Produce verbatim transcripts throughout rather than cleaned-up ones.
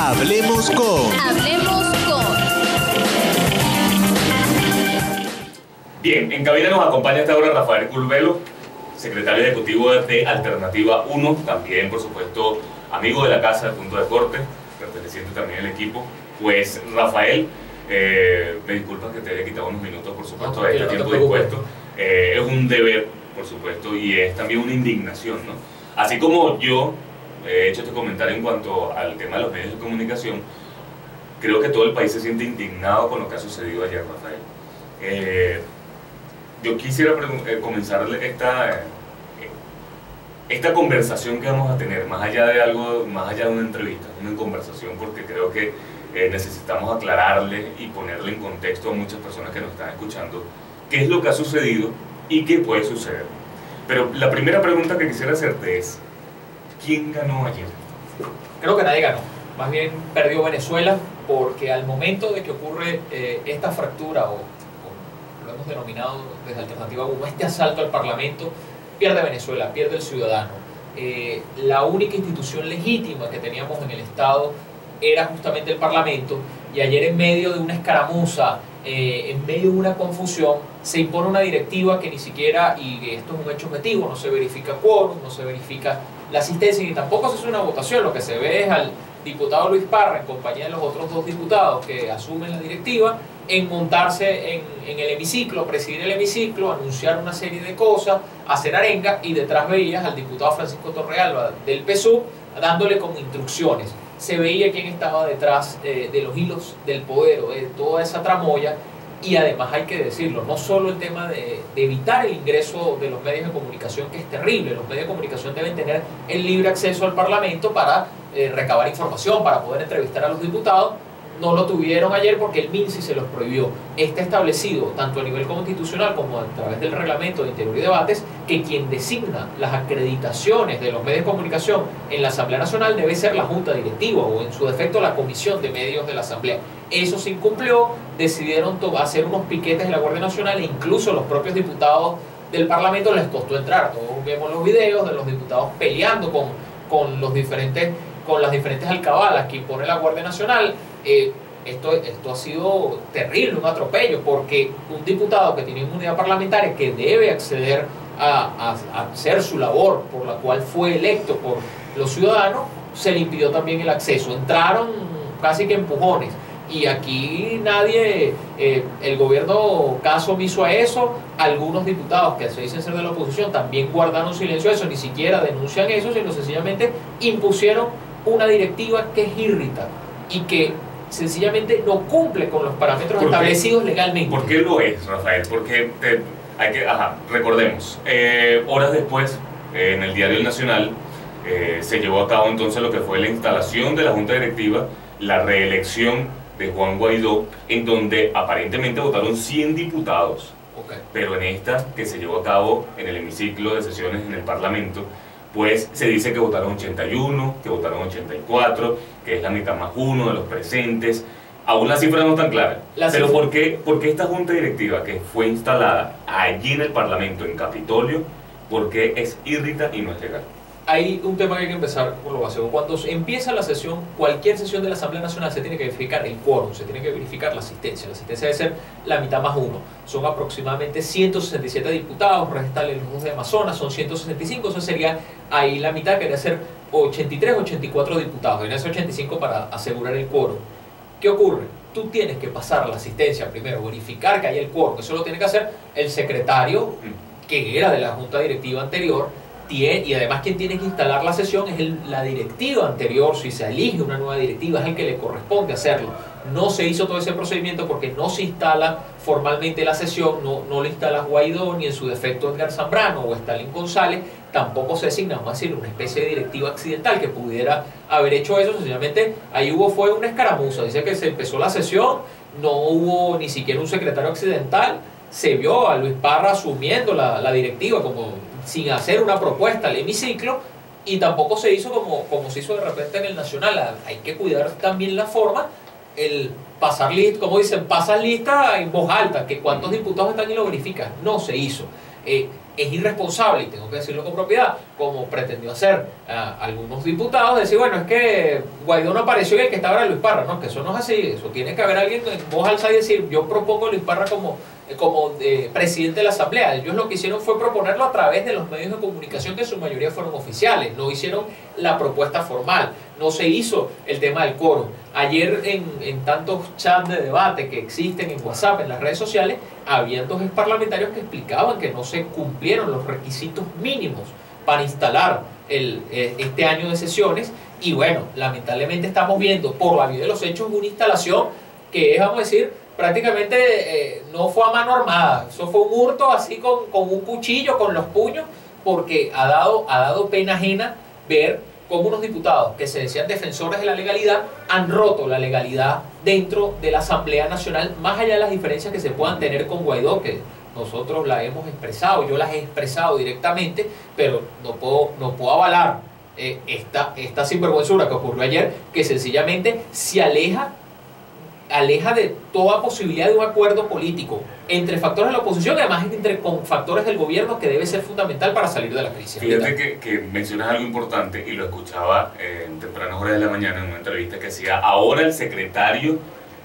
Hablemos con. Hablemos con. Bien, en cabina nos acompaña hasta ahora Rafael Curvelo, secretario ejecutivo de Alternativa uno, también por supuesto amigo de la casa de Punto de Corte, perteneciente también al equipo. Pues Rafael, eh, me disculpas que te haya quitado unos minutos, por supuesto, de este no tiempo dispuesto. Eh, es un deber, por supuesto, y es también una indignación, ¿no? Así como yo he hecho este comentario en cuanto al tema de los medios de comunicación, creo que todo el país se siente indignado con lo que ha sucedido ayer, Rafael. Eh, yo quisiera eh, comenzar esta, eh, esta conversación que vamos a tener, más allá de algo, más allá de una entrevista, una conversación, porque creo que eh, necesitamos aclararle y ponerle en contexto a muchas personas que nos están escuchando qué es lo que ha sucedido y qué puede suceder. Pero la primera pregunta que quisiera hacerte es, ¿quién ganó ayer? Creo que nadie ganó. Más bien perdió Venezuela, porque al momento de que ocurre eh, esta fractura, o, o lo hemos denominado desde Alternativa uno, este asalto al Parlamento, pierde Venezuela, pierde el ciudadano. Eh, la única institución legítima que teníamos en el Estado era justamente el Parlamento, y ayer, en medio de una escaramuza, eh, en medio de una confusión, se impone una directiva que ni siquiera, y esto es un hecho objetivo, no se verifica quórum, no se verifica la asistencia, y tampoco se hace una votación. Lo que se ve es al diputado Luis Parra, en compañía de los otros dos diputados que asumen la directiva, en montarse en, en el hemiciclo, presidir el hemiciclo, anunciar una serie de cosas, hacer arenga, y detrás veías al diputado Francisco Torrealba del P S U V dándole como instrucciones. Se veía quién estaba detrás eh, de los hilos del poder, o de toda esa tramoya. Y además hay que decirlo, no solo el tema de, de evitar el ingreso de los medios de comunicación, que es terrible. Los medios de comunicación deben tener el libre acceso al Parlamento para eh, recabar información, para poder entrevistar a los diputados. No lo tuvieron ayer porque el MINSI se los prohibió. Está establecido, tanto a nivel constitucional como a través del Reglamento de Interior y Debates, que quien designa las acreditaciones de los medios de comunicación en la Asamblea Nacional debe ser la Junta Directiva, o en su defecto la Comisión de Medios de la Asamblea. Eso se incumplió, decidieron hacer unos piquetes de la Guardia Nacional, e incluso los propios diputados del Parlamento les costó entrar. Todos vemos los videos de los diputados peleando con, con, los diferentes, con las diferentes alcabalas que impone la Guardia Nacional. Eh, esto, esto ha sido terrible, un atropello, porque un diputado que tiene inmunidad parlamentaria, que debe acceder a, a, a hacer su labor por la cual fue electo por los ciudadanos, se le impidió también el acceso. Entraron casi que empujones. Y aquí nadie, eh, el gobierno caso omiso a eso. Algunos diputados que se dicen ser de la oposición también guardaron silencio a eso, ni siquiera denuncian eso, sino sencillamente impusieron una directiva que es irrita y que sencillamente no cumple con los parámetros establecidos legalmente. ¿Por qué lo es, Rafael? Porque te, hay que, ajá, recordemos, eh, horas después, eh, en el Diario El Nacional, eh, se llevó a cabo entonces lo que fue la instalación de la Junta Directiva, la reelección de Juan Guaidó, en donde aparentemente votaron cien diputados. Okay. Pero en esta, que se llevó a cabo en el hemiciclo de sesiones en el Parlamento, pues se dice que votaron ochenta y uno, que votaron ochenta y cuatro, que es la mitad más uno de los presentes. Aún las cifras no están claras. La Pero ¿por qué, ¿por qué esta Junta Directiva, que fue instalada allí en el Parlamento, en Capitolio, por qué es irrita y no es legal? Hay un tema que hay que empezar por lo básico. Cuando empieza la sesión, cualquier sesión de la Asamblea Nacional, se tiene que verificar el quórum, se tiene que verificar la asistencia. La asistencia debe ser la mitad más uno. Son aproximadamente ciento sesenta y siete diputados, restan los dos de Amazonas, son ciento sesenta y cinco. Eso sería ahí la mitad, que debe ser ochenta y tres, ochenta y cuatro diputados. Deben ser ochenta y cinco para asegurar el quórum. ¿Qué ocurre? Tú tienes que pasar la asistencia primero, verificar que haya el quórum. Eso lo tiene que hacer el secretario, que era de la Junta Directiva anterior. Y además, quien tiene que instalar la sesión es el, la directiva anterior. Si se elige una nueva directiva, es el que le corresponde hacerlo. No se hizo todo ese procedimiento porque no se instala formalmente la sesión, no, no le instala Guaidó, ni en su defecto Edgar Zambrano o Stalin González. Tampoco se designa, vamos a decir, una especie de directiva accidental que pudiera haber hecho eso. Sencillamente ahí hubo fue una escaramuza. Dice que se empezó la sesión, no hubo ni siquiera un secretario accidental. Se vio a Luis Parra asumiendo la, la directiva como sin hacer una propuesta al hemiciclo, y tampoco se hizo como, como se hizo de repente en el Nacional. Hay que cuidar también la forma, el pasar lista, como dicen, pasas lista en voz alta, que cuántos diputados están y lo verificas. No se hizo. Eh, es irresponsable, y tengo que decirlo con propiedad, como pretendió hacer uh, algunos diputados, decir, bueno, es que Guaidó no apareció y el que estaba era Luis Parra. No, que eso no es así, eso tiene que haber alguien en voz alta y decir, yo propongo a Luis Parra como, como eh, presidente de la Asamblea. Ellos lo que hicieron fue proponerlo a través de los medios de comunicación, que en su mayoría fueron oficiales, no hicieron la propuesta formal, no se hizo el tema del quórum. Ayer en, en tantos chats de debate que existen en WhatsApp, en las redes sociales, había dos parlamentarios que explicaban que no se cumplieron los requisitos mínimos para instalar el, eh, este año de sesiones, y bueno, lamentablemente estamos viendo por la vía de los hechos una instalación que es, vamos a decir, prácticamente eh, no fue a mano armada, eso fue un hurto así con, con un cuchillo, con los puños, porque ha dado, ha dado pena ajena ver cómo unos diputados que se decían defensores de la legalidad han roto la legalidad dentro de la Asamblea Nacional, más allá de las diferencias que se puedan tener con Guaidó, que nosotros las hemos expresado, yo las he expresado directamente, pero no puedo, no puedo avalar eh, esta, esta sinvergüenzura que ocurrió ayer, que sencillamente se aleja aleja de toda posibilidad de un acuerdo político entre factores de la oposición y además entre con factores del gobierno, que debe ser fundamental para salir de la crisis. Fíjate que, que mencionas algo importante y lo escuchaba eh, en tempranas horas de la mañana en una entrevista que hacía ahora el secretario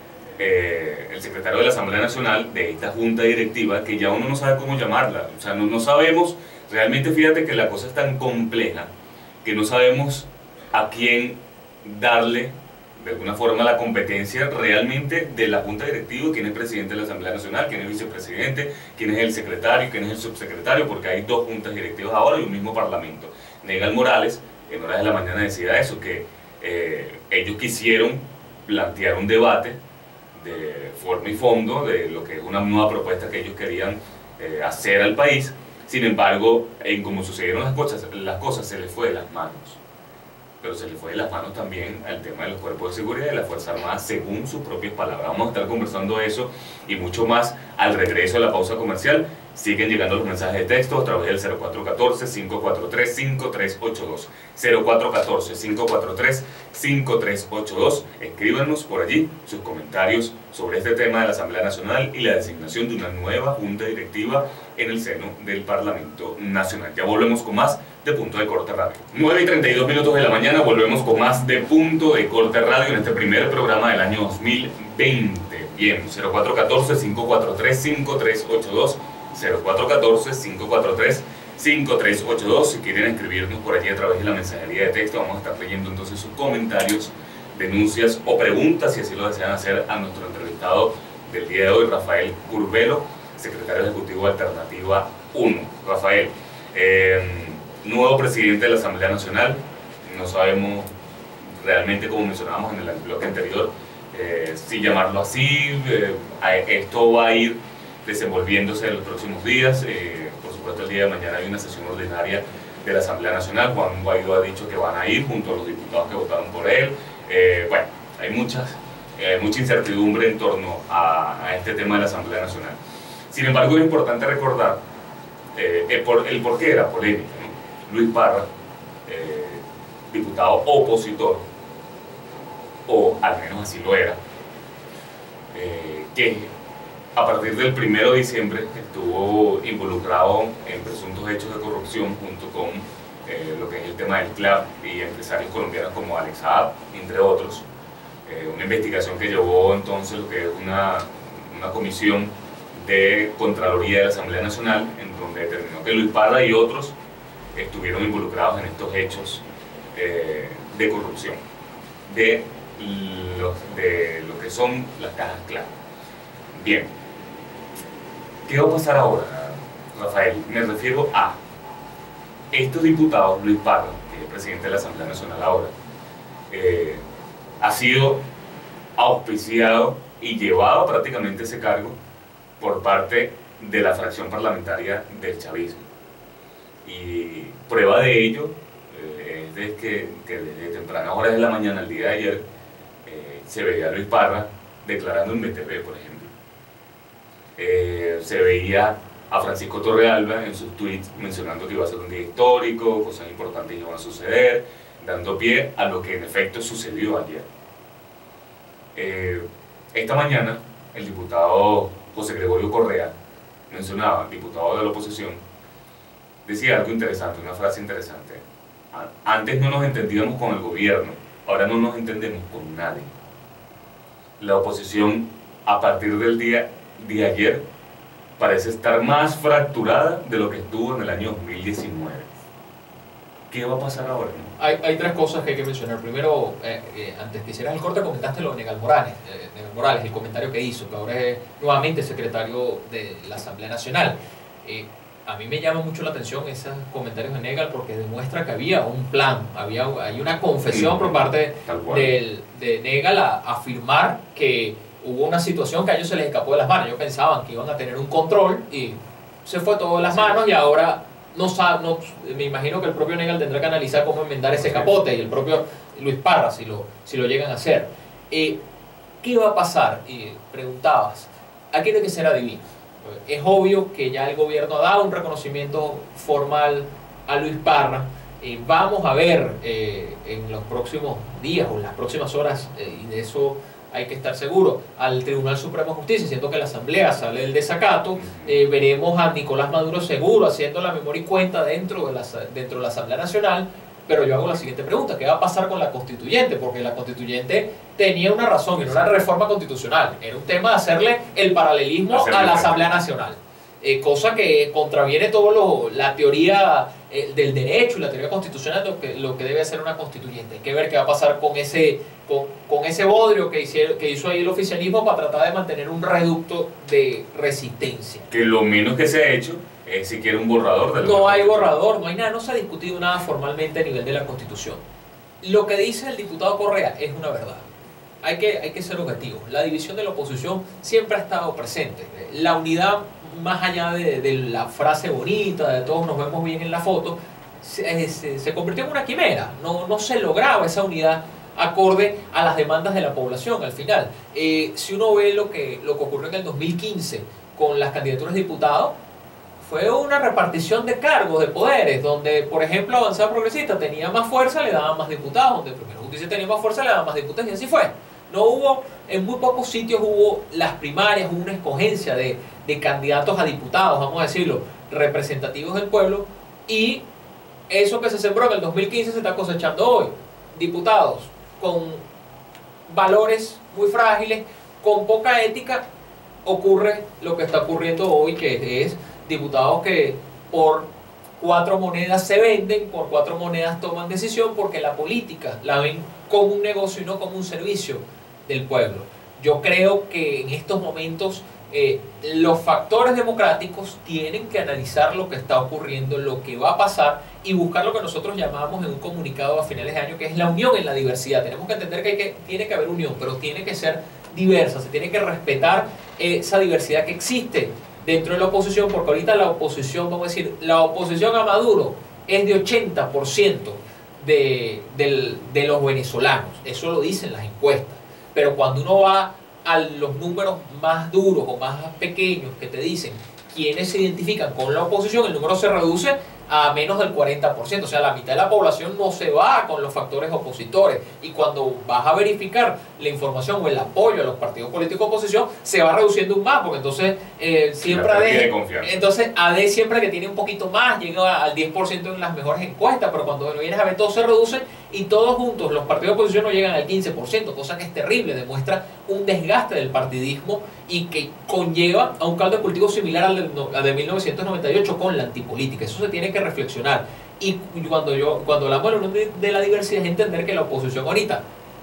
eh, el secretario de la Asamblea Nacional de esta junta directiva, que ya uno no sabe cómo llamarla, o sea, no, no sabemos realmente. Fíjate que la cosa es tan compleja que no sabemos a quién darle de alguna forma la competencia realmente de la junta directiva, quién es presidente de la Asamblea Nacional, quién es vicepresidente, quién es el secretario, quién es el subsecretario, porque hay dos juntas directivas ahora y un mismo parlamento. Negal Morales en horas de la mañana decía eso, que eh, ellos quisieron plantear un debate de forma y fondo de lo que es una nueva propuesta que ellos querían eh, hacer al país. Sin embargo, en cómo sucedieron las cosas, las cosas se les fue de las manos. Pero se le fue de las manos también al tema de los cuerpos de seguridad y de la Fuerza Armada, según sus propias palabras. Vamos a estar conversando eso y mucho más al regreso de la pausa comercial. Siguen llegando los mensajes de texto a través del cero cuatro uno cuatro, cinco cuatro tres, cinco tres ocho dos. cero cuatro uno cuatro, cinco cuatro tres, cinco tres ocho dos. Escríbanos por allí sus comentarios sobre este tema de la Asamblea Nacional y la designación de una nueva junta directiva en el seno del Parlamento Nacional. Ya volvemos con más de Punto de Corte Radio. nueve y treinta y dos minutos de la mañana, volvemos con más de Punto de Corte Radio en este primer programa del año dos mil veinte. Bien, cero cuatro uno cuatro, cinco cuatro tres, cinco tres ocho dos. cero cuatro uno cuatro, cinco cuatro tres, cinco tres ocho dos. Si quieren escribirnos por allí a través de la mensajería de texto, vamos a estar leyendo entonces sus comentarios, denuncias o preguntas, si así lo desean hacer, a nuestro entrevistado del día de hoy, Rafael Curbelo, secretario ejecutivo de Alternativa uno. Rafael, eh, nuevo presidente de la Asamblea Nacional, no sabemos realmente, como mencionábamos en el bloque anterior, eh, si llamarlo así. eh, esto va a ir desenvolviéndose en los próximos días. Eh, por supuesto, el día de mañana hay una sesión ordinaria de la Asamblea Nacional. Juan Guaidó ha dicho que van a ir junto a los diputados que votaron por él. Eh, bueno, hay muchas, eh, mucha incertidumbre en torno a, a este tema de la Asamblea Nacional. Sin embargo, es importante recordar eh, el, por, el por qué era polémica, ¿no? Luis Parra, eh, diputado opositor, o al menos así lo era, eh, que a partir del primero de diciembre estuvo involucrado en presuntos hechos de corrupción junto con eh, lo que es el tema del C L A P y empresarios colombianos como Alex Saab, entre otros. Eh, una investigación que llevó entonces lo que es una, una comisión de Contraloría de la Asamblea Nacional, en donde determinó que Luis Parra y otros estuvieron involucrados en estos hechos eh, de corrupción de, los, de lo que son las cajas clave. Bien, ¿qué va a pasar ahora, Rafael? Me refiero a estos diputados. Luis Parra, que es presidente de la Asamblea Nacional ahora, eh, ha sido auspiciado y llevado prácticamente ese cargo por parte de la fracción parlamentaria del chavismo. Y prueba de ello eh, es de que, que desde tempranas horas de la mañana, el día de ayer, eh, se veía a Luis Parra declarando en B T V, por ejemplo. Eh, se veía a Francisco Torrealba en sus tweets mencionando que iba a ser un día histórico, cosas importantes iban a suceder, dando pie a lo que en efecto sucedió ayer. Eh, esta mañana el diputado José Gregorio Correa mencionaba, diputado de la oposición, decía algo interesante, una frase interesante. Antes no nos entendíamos con el gobierno, ahora no nos entendemos con nadie. La oposición, a partir del día de ayer, parece estar más fracturada de lo que estuvo en el año dos mil diecinueve. ¿Qué va a pasar ahora? Hay, hay tres cosas que hay que mencionar. Primero, eh, eh, antes que hicieras el corte, comentaste lo de Negal Morales, eh, Negal Morales, el comentario que hizo, que ahora es nuevamente secretario de la Asamblea Nacional. Eh, a mí me llama mucho la atención esos comentarios de Negal porque demuestra que había un plan, había, hay una confesión por parte del, de Negal a afirmar que hubo una situación que a ellos se les escapó de las manos. Ellos pensaban que iban a tener un control y se fue todo de las manos y ahora no sabe, no, me imagino que el propio Negal tendrá que analizar cómo enmendar ese capote y el propio Luis Parra si lo, si lo llegan a hacer. Eh, ¿Qué va a pasar? Y preguntabas, aquí no hay que ser adivino. Es obvio que ya el gobierno ha dado un reconocimiento formal a Luis Parra. Eh, vamos a ver eh, en los próximos días o en las próximas horas, eh, y de eso hay que estar seguro, al Tribunal Supremo de Justicia, siendo que la Asamblea sale del desacato. Eh, veremos a Nicolás Maduro seguro haciendo la memoria y cuenta dentro de la, dentro de la Asamblea Nacional. Pero yo hago la siguiente pregunta: ¿qué va a pasar con la constituyente? Porque la constituyente tenía una razón, y no una reforma constitucional, era un tema de hacerle el paralelismo Hacer a la Asamblea Nacional, eh, cosa que contraviene todo la teoría eh, del derecho y la teoría constitucional, lo que, lo que debe hacer una constituyente. Hay que ver qué va a pasar con ese, con, con ese bodrio que, hicieron, que hizo ahí el oficialismo para tratar de mantener un reducto de resistencia. Que lo menos que se ha hecho es siquiera un borrador de No hay borrador, no hay nada, no se ha discutido nada formalmente a nivel de la Constitución. Lo que dice el diputado Correa es una verdad. Hay que, hay que ser objetivos. La división de la oposición siempre ha estado presente. La unidad, más allá de, de la frase bonita, de todos nos vemos bien en la foto, se, se, se convirtió en una quimera. No, no se lograba esa unidad acorde a las demandas de la población al final. Eh, si uno ve lo que, lo que ocurrió en el dos mil quince con las candidaturas de diputados, fue una repartición de cargos, de poderes, donde, por ejemplo, Avanzada Progresista tenía más fuerza, le daban más diputados, donde Primera Justicia tenía más fuerza, le daban más diputados, y así fue. No hubo, en muy pocos sitios hubo las primarias, hubo una escogencia de, de candidatos a diputados, vamos a decirlo, representativos del pueblo, y eso que se sembró en el dos mil quince se está cosechando hoy. Diputados con valores muy frágiles, con poca ética, ocurre lo que está ocurriendo hoy, que es diputados que por cuatro monedas se venden, por cuatro monedas toman decisión, porque la política la ven como un negocio y no como un servicio del pueblo. Yo creo que en estos momentos eh, los factores democráticos tienen que analizar lo que está ocurriendo, lo que va a pasar y buscar lo que nosotros llamamos en un comunicado a finales de año, que es la unión en la diversidad. Tenemos que entender que, hay que tiene que haber unión, pero tiene que ser diversa, se tiene que respetar esa diversidad que existe dentro de la oposición, porque ahorita la oposición, vamos a decir, la oposición a Maduro es de ochenta por ciento de, de, de los venezolanos, eso lo dicen las encuestas, pero cuando uno va a los números más duros o más pequeños que te dicen quiénes se identifican con la oposición, el número se reduce a menos del cuarenta por ciento, o sea, la mitad de la población no se va con los factores opositores, y cuando vas a verificar la información o el apoyo a los partidos políticos de oposición, se va reduciendo un más, porque entonces eh, siempre A D, entonces A D siempre que tiene un poquito más, llega al diez por ciento en las mejores encuestas, pero cuando vienes a ver todo se reduce, y todos juntos, los partidos de oposición no llegan al quince por ciento, cosa que es terrible, demuestra un desgaste del partidismo y que conlleva a un caldo de cultivo similar al de, al de mil novecientos noventa y ocho con la antipolítica. Eso se tiene que reflexionar, y cuando yo cuando hablamos de, de la diversidad es entender que la oposición ahorita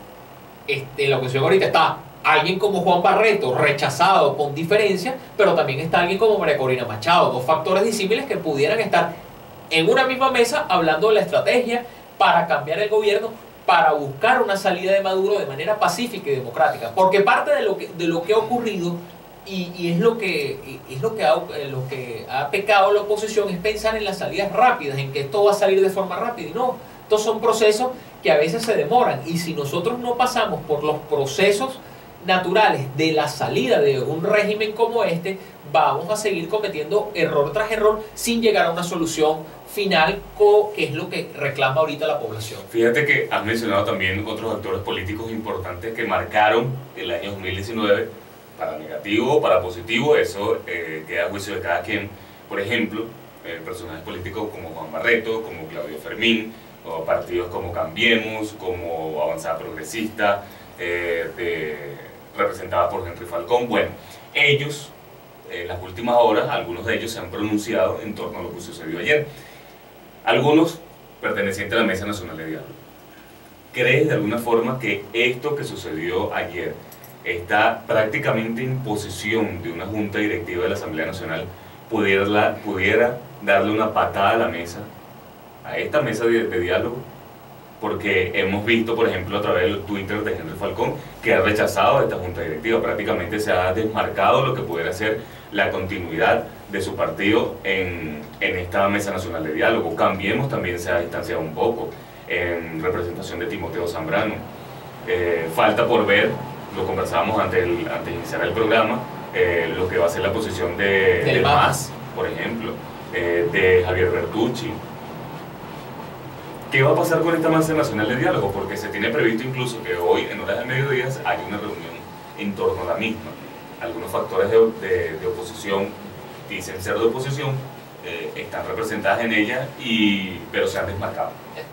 este, la oposición ahorita está alguien como Juan Barreto rechazado con diferencia, pero también está alguien como María Corina Machado, dos factores disímiles que pudieran estar en una misma mesa hablando de la estrategia para cambiar el gobierno, para buscar una salida de Maduro de manera pacífica y democrática, porque parte de lo que, de lo que ha ocurrido Y, y es lo que es lo que, ha, lo que ha pecado la oposición, es pensar en las salidas rápidas, en que esto va a salir de forma rápida, y no, estos son procesos que a veces se demoran, y si nosotros no pasamos por los procesos naturales de la salida de un régimen como este, vamos a seguir cometiendo error tras error sin llegar a una solución final, que es lo que reclama ahorita la población. Fíjate que has mencionado también otros actores políticos importantes que marcaron el año dos mil diecinueve, para negativo o para positivo, eso eh, queda a juicio de cada quien. Por ejemplo, eh, personajes políticos como Juan Barreto, como Claudio Fermín, o partidos como Cambiemos, como Avanzada Progresista, eh, de, representada por Henry Falcón. Bueno, ellos, en las últimas horas, algunos de ellos se han pronunciado en torno a lo que sucedió ayer. Algunos pertenecientes a la Mesa Nacional de Diálogo. ¿Crees de alguna forma que esto que sucedió ayer está prácticamente en posesión de una junta directiva de la Asamblea Nacional pudiera, pudiera darle una patada a la mesa, a esta mesa de, de diálogo? Porque hemos visto, por ejemplo, a través del Twitter de Henry Falcón, que ha rechazado esta junta directiva. Prácticamente se ha desmarcado lo que pudiera ser la continuidad de su partido en, en esta Mesa Nacional de Diálogo. Cambiemos también se ha distanciado un poco en representación de Timoteo Zambrano. Eh, falta por ver, lo conversábamos antes, el, antes de iniciar el programa, eh, lo que va a ser la posición de, del M A S, por ejemplo, eh, de Javier Bertucci. ¿Qué va a pasar con esta Mesa Nacional de Diálogo? Porque se tiene previsto incluso que hoy, en horas del mediodía, hay una reunión en torno a la misma. Algunos factores de, de, de oposición, dicen ser de oposición, eh, están representadas en ella, y, pero se han desmarcado.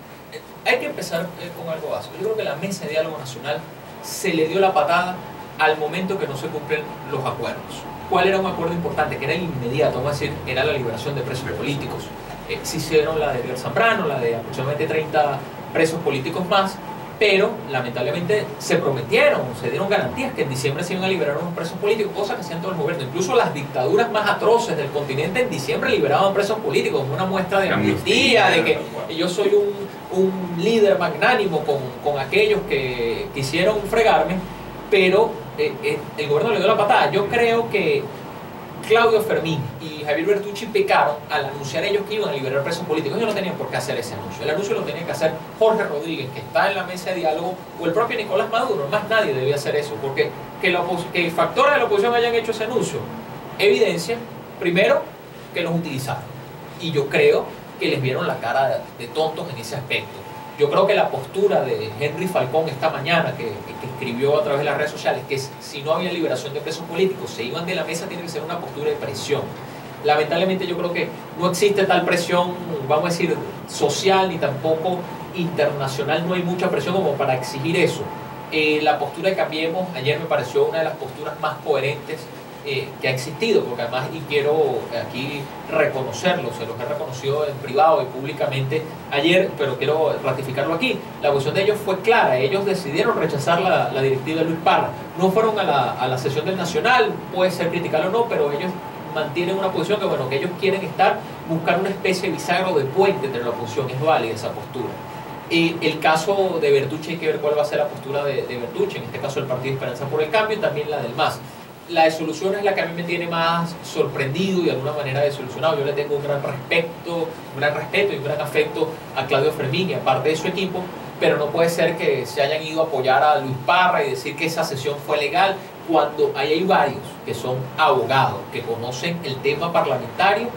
Hay que empezar eh, con algo básico. Yo creo que la Mesa de Diálogo Nacional se le dio la patada al momento que no se cumplen los acuerdos. ¿Cuál era un acuerdo importante? Que era el inmediato, vamos a decir, era la liberación de presos políticos. Eh, se hicieron la de Ariel Zambrano, la de aproximadamente treinta presos políticos más, pero lamentablemente se prometieron, se dieron garantías que en diciembre se iban a liberar unos presos políticos, cosa que hacían todo el gobierno. Incluso las dictaduras más atroces del continente en diciembre liberaban presos políticos, como una muestra de amnistía, de que yo soy un, un líder magnánimo con, con aquellos que quisieron fregarme, pero eh, eh, el gobierno le dio la patada. Yo creo que Claudio Fermín y Javier Bertucci pecaron al anunciar ellos que iban a liberar presos políticos. Ellos no tenían por qué hacer ese anuncio. El anuncio lo tenía que hacer Jorge Rodríguez, que está en la mesa de diálogo, o el propio Nicolás Maduro. Más nadie debía hacer eso, porque que, la que factores de la oposición hayan hecho ese anuncio evidencia, primero, que los utilizaron. Y yo creo que les vieron la cara de, de tontos en ese aspecto. Yo creo que la postura de Henry Falcón esta mañana, que, que escribió a través de las redes sociales, que si no había liberación de presos políticos, se iban de la mesa, tiene que ser una postura de presión. Lamentablemente yo creo que no existe tal presión, vamos a decir, social, ni tampoco internacional, no hay mucha presión como para exigir eso. Eh, la postura de Cambiemos ayer me pareció una de las posturas más coherentes Eh, que ha existido, porque además, y quiero aquí reconocerlo, se los he reconocido en privado y públicamente ayer, pero quiero ratificarlo aquí, la posición de ellos fue clara. Ellos decidieron rechazar la, la directiva de Luis Parra, no fueron a la, a la sesión del Nacional, puede ser criticable o no, pero ellos mantienen una posición que, bueno, que ellos quieren estar, buscar una especie de bisagra de puente entre la oposición. Es válida esa postura. Y el caso de Bertucci, hay que ver cuál va a ser la postura de, de Bertucci, en este caso el Partido Esperanza por el Cambio, y también la del M A S. La de solución es la que a mí me tiene más sorprendido y de alguna manera desilusionado. Yo le tengo un gran respeto, un gran respeto y un gran afecto a Claudio Fermín y a parte de su equipo, pero no puede ser que se hayan ido a apoyar a Luis Parra y decir que esa sesión fue legal, cuando ahí hay varios que son abogados, que conocen el tema parlamentario,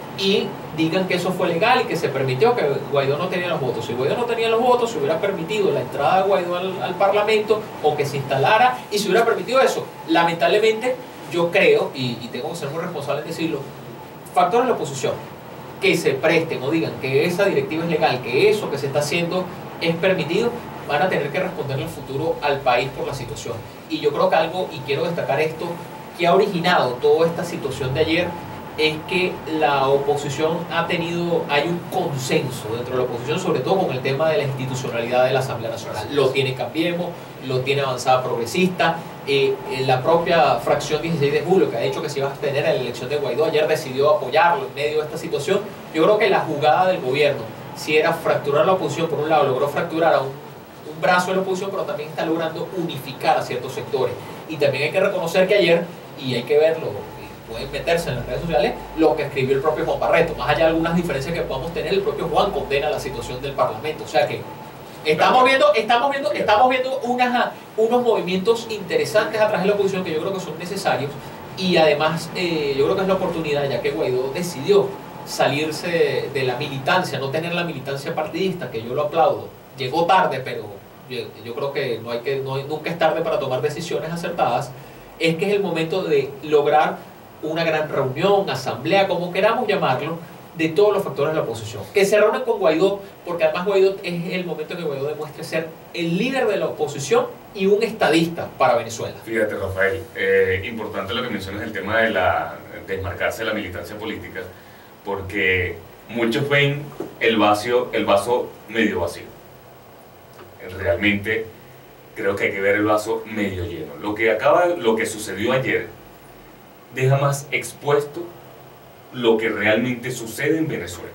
y digan que eso fue legal y que se permitió, que Guaidó no tenía los votos. Si Guaidó no tenía los votos, se hubiera permitido la entrada de Guaidó al, al Parlamento, o que se instalara, y se hubiera permitido eso. Lamentablemente, yo creo, y, y tengo que ser muy responsable en decirlo, factores de la oposición que se presten o digan que esa directiva es legal, que eso que se está haciendo es permitido, van a tener que responderle el futuro al país por la situación. Y yo creo que algo, y quiero destacar esto, que ha originado toda esta situación de ayer, es que la oposición ha tenido, hay un consenso dentro de la oposición, sobre todo con el tema de la institucionalidad de la Asamblea Nacional. Lo tiene Cambiemos, lo tiene Avanzada Progresista, eh, la propia fracción dieciséis de julio, que ha dicho que se iba a abstener en la elección de Guaidó, ayer decidió apoyarlo en medio de esta situación. Yo creo que la jugada del gobierno, si era fracturar la oposición, por un lado logró fracturar a un, un brazo de la oposición, pero también está logrando unificar a ciertos sectores. Y también hay que reconocer que ayer, y hay que verlo, pueden meterse en las redes sociales, lo que escribió el propio Juan Barreto. Más allá de algunas diferencias que podamos tener, el propio Juan condena la situación del Parlamento. O sea que estamos viendo, estamos viendo, estamos viendo unas, unos movimientos interesantes a través de la oposición que yo creo que son necesarios, y además eh, yo creo que es la oportunidad, ya que Guaidó decidió salirse de la militancia, no tener la militancia partidista, que yo lo aplaudo. Llegó tarde, pero yo, yo creo que, no hay que no, nunca es tarde para tomar decisiones acertadas. Es que es el momento de lograr una gran reunión, asamblea, como queramos llamarlo, de todos los factores de la oposición, que se reúnen con Guaidó, porque además Guaidó es el momento en que Guaidó demuestre ser el líder de la oposición y un estadista para Venezuela. Fíjate, Rafael, eh, importante lo que mencionas, el tema de la desmarcarse de la militancia política, porque muchos ven el vaso, el vaso medio vacío. Realmente creo que hay que ver el vaso medio lleno. Lo que acaba, lo que sucedió ayer deja más expuesto lo que realmente sucede en Venezuela.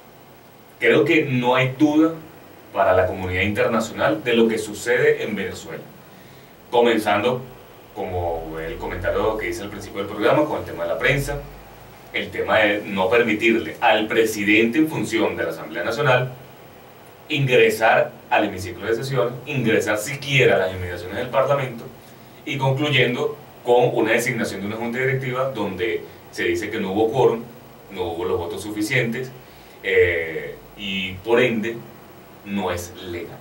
Creo que no hay duda para la comunidad internacional de lo que sucede en Venezuela. Comenzando, como el comentario que hice al principio del programa, con el tema de la prensa, el tema de no permitirle al presidente en función de la Asamblea Nacional ingresar al hemiciclo de sesiones, ingresar siquiera a las inmediaciones del Parlamento, y concluyendo con una designación de una junta directiva donde se dice que no hubo quórum, no hubo los votos suficientes, eh, y por ende no es legal.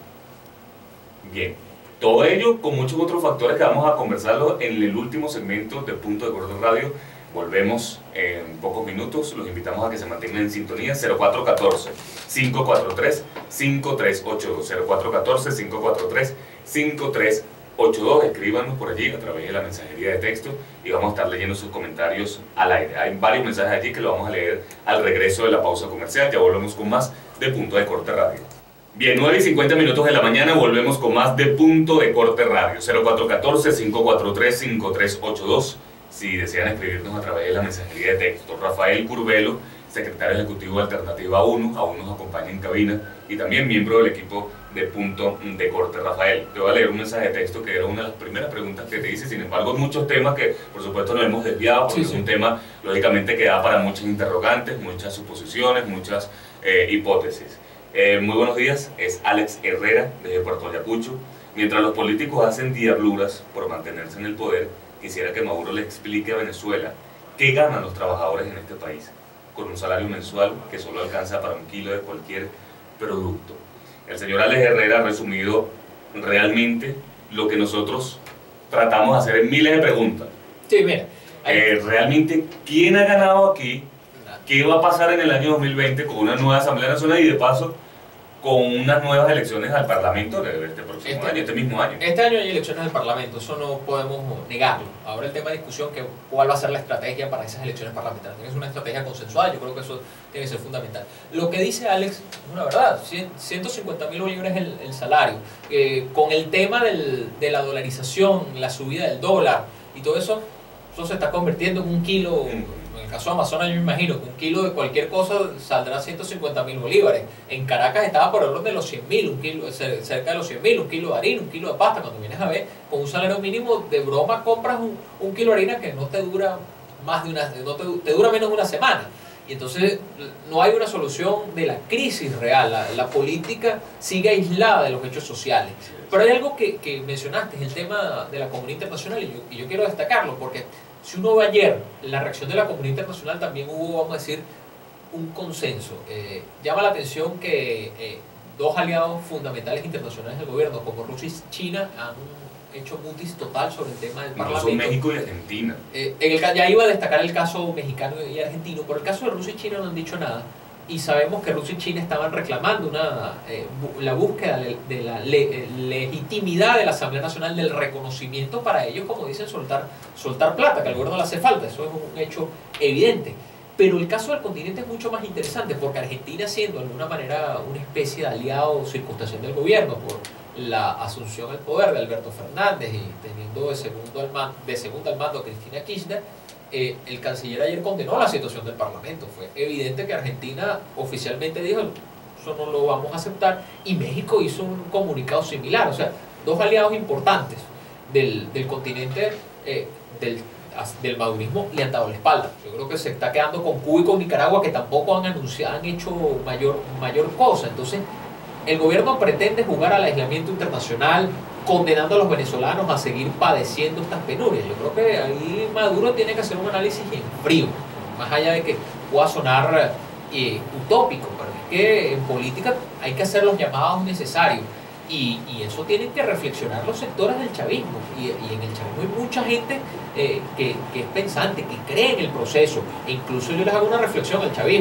Bien, todo ello con muchos otros factores que vamos a conversarlo en el último segmento de Punto de Corte Radio. Volvemos en pocos minutos, los invitamos a que se mantengan en sintonía. Cero cuatro uno cuatro, cinco cuatro tres, cinco tres ocho dos, cero cuatro uno cuatro, cinco cuatro tres, cinco tres ocho dos. Escríbanos por allí a través de la mensajería de texto y vamos a estar leyendo sus comentarios al aire. Hay varios mensajes allí que lo vamos a leer al regreso de la pausa comercial. Ya volvemos con más de Punto de Corte Radio. Bien, nueve y cincuenta minutos de la mañana, volvemos con más de Punto de Corte Radio. Cero cuatro uno cuatro, cinco cuatro tres, cinco tres ocho dos. Si desean escribirnos a través de la mensajería de texto. Rafael Curbelo, secretario ejecutivo de Alternativa uno, aún nos acompaña en cabina, y también miembro del equipo de Punto de Corte. Rafael, te voy a leer un mensaje de texto que era una de las primeras preguntas que te hice. Sin embargo, hay muchos temas que por supuesto nos hemos desviado, porque sí, sí. Es un tema lógicamente que da para muchas interrogantes, muchas suposiciones, muchas eh, hipótesis. Eh, muy buenos días, es Alex Herrera desde Puerto Ayacucho. Mientras los políticos hacen diabluras por mantenerse en el poder, quisiera que Maduro le explique a Venezuela qué ganan los trabajadores en este país con un salario mensual que solo alcanza para un kilo de cualquier producto. El señor Alex Herrera ha resumido realmente lo que nosotros tratamos de hacer en miles de preguntas. Sí, mira. Eh, realmente, ¿quién ha ganado aquí? ¿Qué va a pasar en el año dos mil veinte con una nueva Asamblea Nacional y de paso con unas nuevas elecciones al Parlamento de este próximo este, año, este mismo año? Este año hay elecciones al Parlamento, eso no podemos negarlo. Ahora el tema de discusión, que cuál va a ser la estrategia para esas elecciones parlamentarias. Tiene que ser una estrategia consensuada, yo creo que eso tiene que ser fundamental. Lo que dice Alex es una verdad, ciento cincuenta mil bolívares el, el salario. Eh, con el tema del, de la dolarización, la subida del dólar y todo eso, eso se está convirtiendo en un kilo... Mm. En el caso de Amazonas yo me imagino que un kilo de cualquier cosa saldrá ciento cincuenta mil bolívares. En Caracas estaba por el orden de los cien mil, un kilo, cerca de los cien mil, un kilo de harina, un kilo de pasta. Cuando vienes a ver, con un salario mínimo de broma compras un, un kilo de harina que no te dura más de una, no te, te dura menos de una semana. Y entonces no hay una solución de la crisis real. La, la política sigue aislada de los hechos sociales. Pero hay algo que, que mencionaste, es el tema de la comunidad internacional, y yo, y yo quiero destacarlo porque si uno ve ayer la reacción de la comunidad internacional, también hubo, vamos a decir, un consenso. Eh, llama la atención que eh, dos aliados fundamentales internacionales del gobierno, como Rusia y China, han hecho mutis total sobre el tema del Parlamento. Son México y Argentina. Eh, en el, ya iba a destacar el caso mexicano y argentino, pero el caso de Rusia y China no han dicho nada. Y sabemos que Rusia y China estaban reclamando una, eh, la búsqueda de la le, legitimidad de la Asamblea Nacional, del reconocimiento para ellos, como dicen, soltar, soltar plata, que al gobierno le hace falta. Eso es un hecho evidente. Pero el caso del continente es mucho más interesante, porque Argentina, siendo de alguna manera una especie de aliado circunstancial del gobierno por la asunción al poder de Alberto Fernández y teniendo de segundo al mando, de segundo al mando a Cristina Kirchner, Eh, el canciller ayer condenó la situación del Parlamento. Fue evidente que Argentina oficialmente dijo eso no lo vamos a aceptar, y México hizo un comunicado similar. O sea, dos aliados importantes del, del continente eh, del, del madurismo le han dado la espalda. Yo creo que se está quedando con Cuba y con Nicaragua, que tampoco han anunciado, han hecho mayor, mayor cosa. Entonces el gobierno pretende jugar al aislamiento internacional, condenando a los venezolanos a seguir padeciendo estas penurias. Yo creo que ahí Maduro tiene que hacer un análisis en frío, más allá de que pueda sonar eh, utópico, pero es que en política hay que hacer los llamados necesarios, y, y eso tienen que reflexionar los sectores del chavismo, y, y en el chavismo hay mucha gente eh, que, que es pensante, que cree en el proceso, e incluso yo les hago una reflexión al chavismo.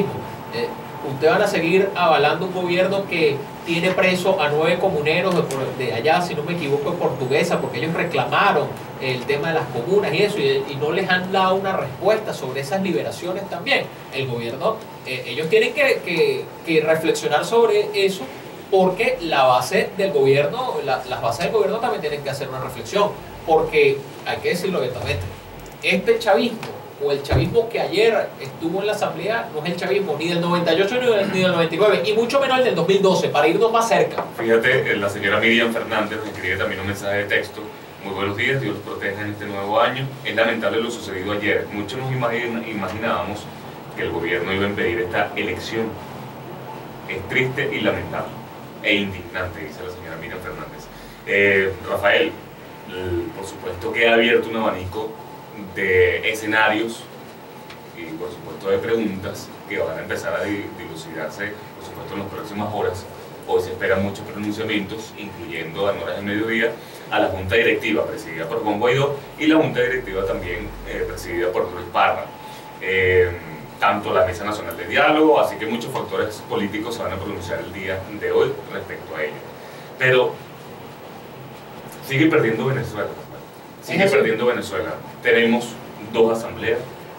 Eh, Ustedes van a seguir avalando un gobierno que tiene preso a nueve comuneros de, por- de allá, si no me equivoco, en Portuguesa, porque ellos reclamaron el tema de las comunas y eso, y, y no les han dado una respuesta sobre esas liberaciones también. El gobierno, eh, ellos tienen que, que, que reflexionar sobre eso, porque la base del gobierno, la- las bases del gobierno también tienen que hacer una reflexión, porque hay que decirlo abiertamente, este chavismo o el chavismo que ayer estuvo en la asamblea no es el chavismo ni del noventa y ocho ni del, ni del noventa y nueve, y mucho menos el del dos mil doce, para irnos más cerca. Fíjate, eh, la señora Miriam Fernández me escribe también un mensaje de texto. Muy buenos días, Dios los proteja en este nuevo año. Es lamentable lo sucedido ayer. Muchos nos imagin- imaginábamos que el gobierno iba a impedir esta elección. Es triste y lamentable e indignante, dice la señora Miriam Fernández. Eh, Rafael, l- por supuesto que ha abierto un abanico de escenarios y por supuesto de preguntas que van a empezar a di- dilucidarse, por supuesto, en las próximas horas. Hoy se esperan muchos pronunciamientos, incluyendo en horas del mediodía a la Junta Directiva presidida por Juan Guaidó y la Junta Directiva también eh, presidida por Luis Parra. Eh, tanto la Mesa Nacional de Diálogo, así que muchos factores políticos se van a pronunciar el día de hoy respecto a ello. Pero sigue perdiendo Venezuela. Sigue perdiendo Venezuela. Tenemos dos asambleas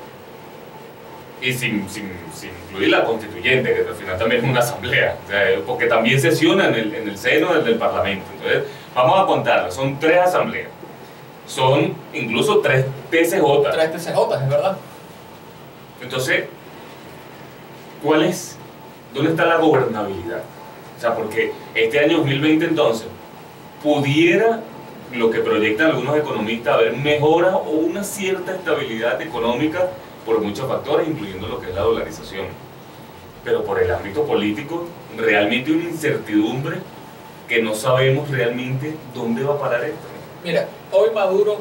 y sin, sin, sin incluir la constituyente, que al final también es una asamblea, o sea, porque también sesiona en el, en el seno del, del Parlamento. Entonces, vamos a contarlo, son tres asambleas, son incluso tres T C J. Tres T C J, es verdad. Entonces, ¿cuál es? ¿Dónde está la gobernabilidad? O sea, porque este año dos mil veinte entonces, pudiera, lo que proyectan algunos economistas, haber mejora o una cierta estabilidad económica por muchos factores, incluyendo lo que es la dolarización. Pero por el ámbito político, realmente una incertidumbre que no sabemos realmente dónde va a parar esto. Mira, hoy Maduro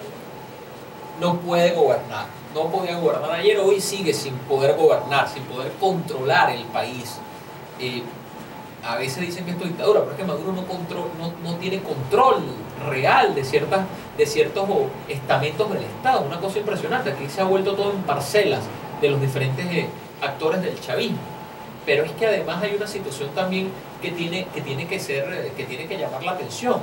no puede gobernar, no podía gobernar ayer, hoy sigue sin poder gobernar, sin poder controlar el país. Eh, a veces dicen que esto es dictadura, pero es que Maduro no, control, no, no tiene control real de, ciertas, de ciertos estamentos del Estado. Una cosa impresionante, aquí se ha vuelto todo en parcelas de los diferentes eh, actores del chavismo. Pero es que además hay una situación también que tiene que, tiene que, ser, eh, que tiene que llamar la atención.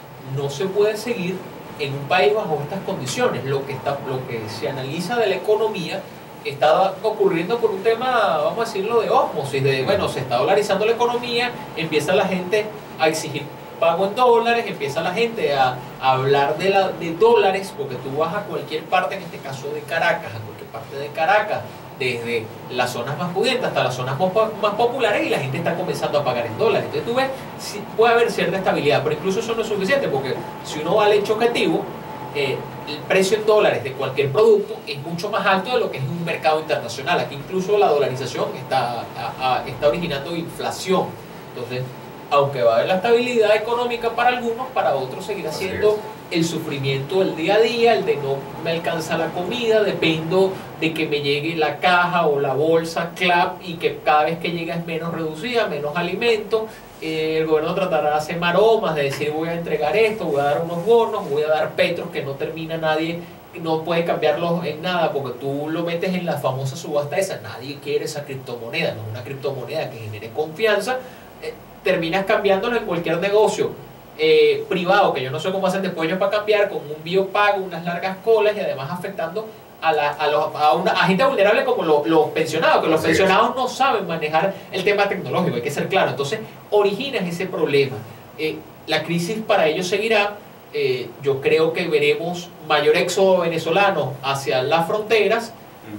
No se puede seguir en un país bajo estas condiciones. Lo que, está, lo que se analiza de la economía está ocurriendo por un tema, vamos a decirlo, de ósmosis, de, bueno, se está dolarizando la economía, empieza la gente a exigir pago en dólares, empieza la gente a, a hablar de, la, de dólares, porque tú vas a cualquier parte, en este caso de Caracas, a cualquier parte de Caracas, desde las zonas más pudientes hasta las zonas más, más populares, y la gente está comenzando a pagar en dólares. Entonces tú ves, sí, puede haber cierta estabilidad, pero incluso eso no es suficiente, porque si uno va al hecho objetivo, eh, el precio en dólares de cualquier producto es mucho más alto de lo que es un mercado internacional. Aquí incluso la dolarización está, a, a, está originando inflación. Entonces, aunque va a haber la estabilidad económica para algunos, para otros seguirá siendo el sufrimiento del día a día, el de no me alcanza la comida, dependo de que me llegue la caja o la bolsa CLAP y que cada vez que llega es menos reducida, menos alimento. Eh, el gobierno tratará de hacer maromas, de decir voy a entregar esto, voy a dar unos bonos, voy a dar petros que no termina nadie, no puede cambiarlos en nada, porque tú lo metes en la famosa subasta esa, nadie quiere esa criptomoneda, no es una criptomoneda que genere confianza. Eh, terminas cambiándolo en cualquier negocio eh, privado, que yo no sé cómo hacen después ellos para cambiar, con un biopago, unas largas colas, y además afectando a, la, a, los, a, una, a gente vulnerable como los, los pensionados, que los Así pensionados es. no saben manejar el tema tecnológico, hay que ser claro. Entonces originas ese problema. Eh, la crisis para ellos seguirá. Eh, yo creo que veremos mayor éxodo venezolano hacia las fronteras,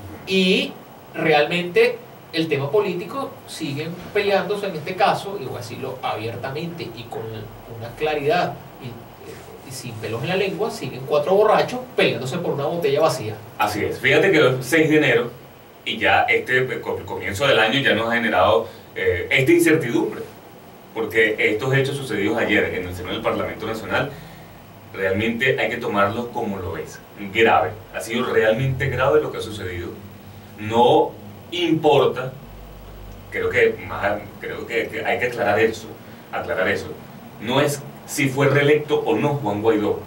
y realmente el tema político siguen peleándose en este caso, y voy a decirlo abiertamente y con una claridad y, y sin pelos en la lengua, siguen cuatro borrachos peleándose por una botella vacía. Así es, fíjate que el seis de enero y ya este el comienzo del año ya nos ha generado eh, esta incertidumbre, porque estos hechos sucedidos ayer en el seno del Parlamento Nacional realmente hay que tomarlos como lo es, grave. Ha sido realmente grave lo que ha sucedido. No importa, creo que, más, creo que, que hay que aclarar eso, aclarar eso. No es si fue reelecto o no Juan Guaidó.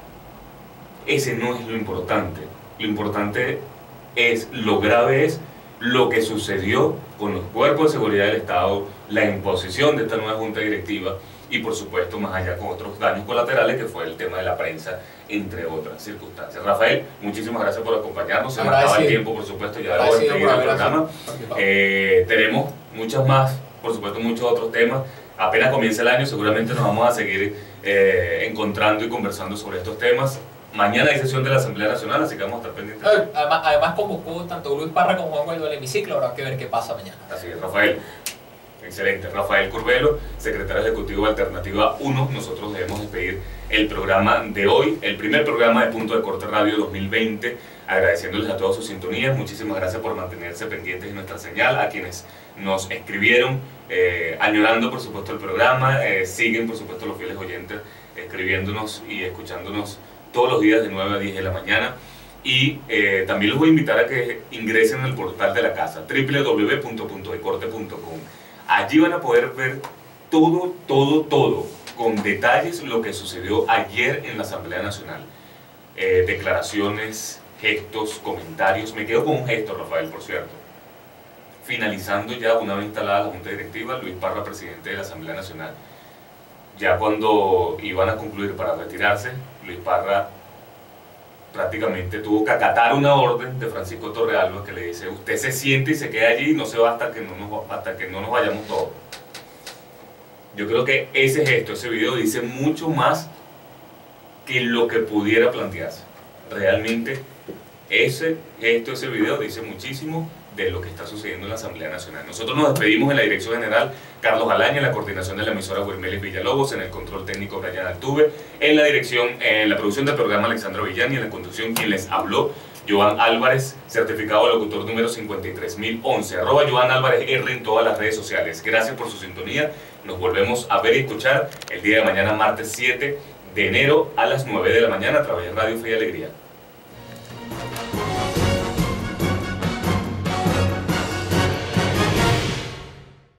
Ese no es lo importante. Lo importante es, lo grave es lo que sucedió con los cuerpos de seguridad del Estado, la imposición de esta nueva junta directiva y por supuesto más allá con otros daños colaterales que fue el tema de la prensa, entre otras circunstancias. Rafael, muchísimas gracias por acompañarnos, se me acaba el tiempo por supuesto, ya debo despedir el programa. Eh, tenemos muchas más, por supuesto muchos otros temas, apenas comienza el año seguramente nos vamos a seguir eh, encontrando y conversando sobre estos temas. Mañana hay sesión de la Asamblea Nacional, así que vamos a estar pendientes. Además, además convocó tanto Luis Parra como Juan Guaidó al hemiciclo, habrá que ver qué pasa mañana. Así es, Rafael. Excelente. Rafael Curbelo, secretario ejecutivo de Alternativa uno. Nosotros debemos despedir el programa de hoy, el primer programa de Punto de Corte Radio dos mil veinte, agradeciéndoles a todos sus sintonías. Muchísimas gracias por mantenerse pendientes de nuestra señal, a quienes nos escribieron, eh, añorando por supuesto el programa, eh, siguen por supuesto los fieles oyentes escribiéndonos y escuchándonos todos los días de nueve a diez de la mañana. Y eh, también los voy a invitar a que ingresen al portal de la casa, doble u doble u doble u punto punto de corte punto com. Allí van a poder ver todo, todo, todo, con detalles lo que sucedió ayer en la Asamblea Nacional. Eh, declaraciones, gestos, comentarios. Me quedo con un gesto, Rafael, por cierto. Finalizando ya, una vez instalada la Junta Directiva, Luis Parra, presidente de la Asamblea Nacional. Ya cuando iban a concluir para retirarse, Luis Parra prácticamente tuvo que acatar una orden de Francisco Torrealba que le dice: usted se siente y se queda allí y no se va hasta que no nos, hasta que no nos vayamos todos. Yo creo que ese gesto, ese video dice mucho más que lo que pudiera plantearse. Realmente ese gesto, ese video dice muchísimo de lo que está sucediendo en la Asamblea Nacional. Nosotros nos despedimos en la dirección general Carlos Alaña, en la coordinación de la emisora Wilmelis Villalobos, en el control técnico Brian Altuve, en la dirección, en la producción del programa Alexandra Villani, en la conducción quien les habló, Joan Álvarez, certificado de locutor número cincuenta y tres mil once, arroba Joan Álvarez R en todas las redes sociales. Gracias por su sintonía, nos volvemos a ver y escuchar el día de mañana, martes siete de enero a las nueve de la mañana a través de Radio Fe y Alegría.